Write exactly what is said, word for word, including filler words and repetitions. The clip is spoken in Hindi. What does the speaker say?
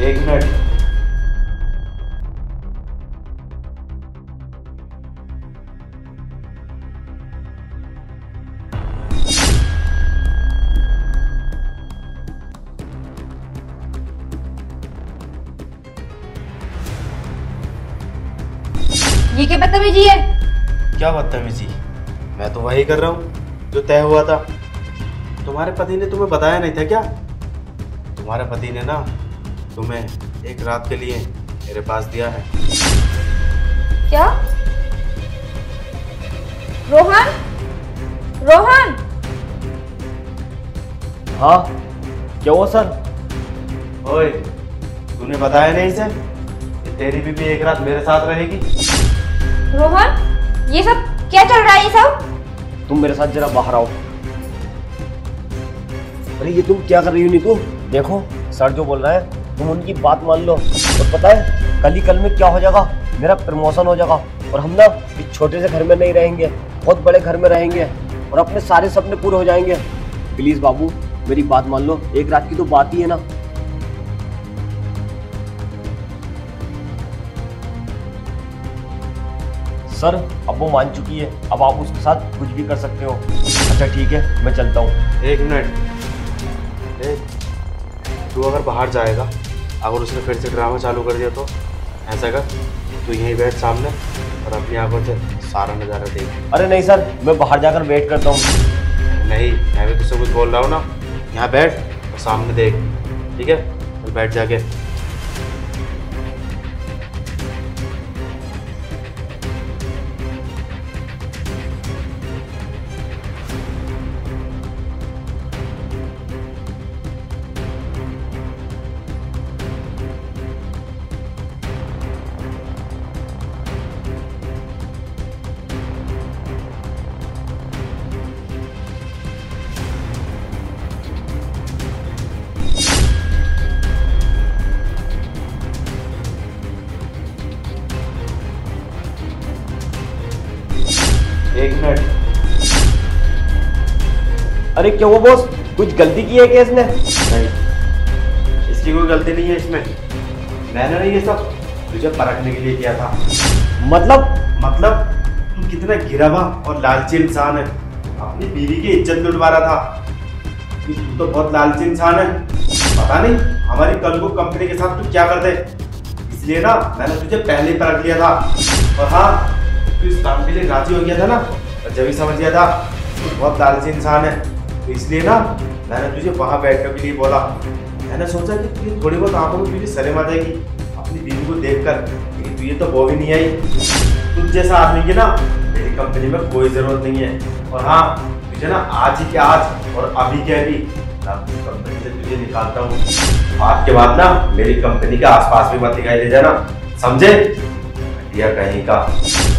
एक मिनट। ये क्या बदतमीजी है? क्या बदतमीजी? मैं तो वही कर रहा हूँ जो तय हुआ था। तुम्हारे पति ने तुम्हें बताया नहीं था क्या? तुम्हारे पति ने ना तुम्हें एक रात के लिए मेरे पास दिया है। क्या? रोहन? रोहन? हाँ, क्या हुआ सर? ओए, तूने बताया नहीं इसे कि तेरी बीबी एक रात मेरे साथ रहेगी? रोहन, ये सब क्या चल रहा है ये सब? तुम मेरे साथ जरा बाहर आओ। अरे ये तुम क्या कर रही हो नीतू? देखो सर जो बोल रहा है तुम उनकी बात मान लो। और पता है कल ही कल में क्या हो जाएगा, मेरा प्रमोशन हो जाएगा और हम ना इस छोटे से घर में नहीं रहेंगे, बहुत बड़े घर में रहेंगे और अपने सारे सपने पूरे हो जाएंगे। प्लीज बाबू मेरी बात मान लो, एक रात की तो बात ही है ना। सर अब वो मान चुकी है, अब आप उसके साथ कुछ भी कर सकते हो। अच्छा ठीक है मैं चलता हूँ। एक मिनट। देख, तू अगर बाहर जाएगा, अगर उसने फिर से ड्रामा चालू कर दिया तो ऐसा कर, तू यहीं बैठ सामने और अपनी आंखों से सारा नज़ारा देख। अरे नहीं सर, मैं बाहर जाकर वेट करता हूँ। नहीं, मैं भी तुझसे कुछ बोल रहा हूँ ना, यहाँ बैठ और सामने देख, ठीक है? तो बैठ जाके। एक मिनट। अरे क्यों वो बॉस, कुछ गलती की है क्या इसने? नहीं, इसकी कोई गलती नहीं है इसमें। मैंने ना ये सब तुझे परखने के लिए किया था। मतलब? मतलब तू कितना गिरा हुआ और लालची इंसान है, अपनी बीवी की इज्जत लुटवा रहा था। तू तो बहुत लालची इंसान है। पता नहीं हमारी कल को कंपनी के साथ तू क्या कर दे, इसलिए ना मैंने तुझे पहले ही परख लिया था। और हाँ, तू इस काम के लिए राजी हो गया था ना, और जब ही समझ गया था तू बहुत लालची इंसान है, तो इसलिए ना मैंने तुझे वहाँ बैठने के लिए बोला। मैंने सोचा कि तुझे थोड़ी बहुत आंखों में तुझे शर्म आ जाएगी अपनी बीवी को देखकर, लेकिन तुझे तो वो भी नहीं आई। तुझ जैसा आदमी की ना मेरी कंपनी में कोई जरूरत नहीं है। और हाँ, तुझे ना आज ही के आज और अभी के अभी कंपनी से तुझे निकालता हूँ। आज के बाद ना मेरी कंपनी के आसपास भी मत दिखाई दे जाना, समझे? घटिया कहीं का।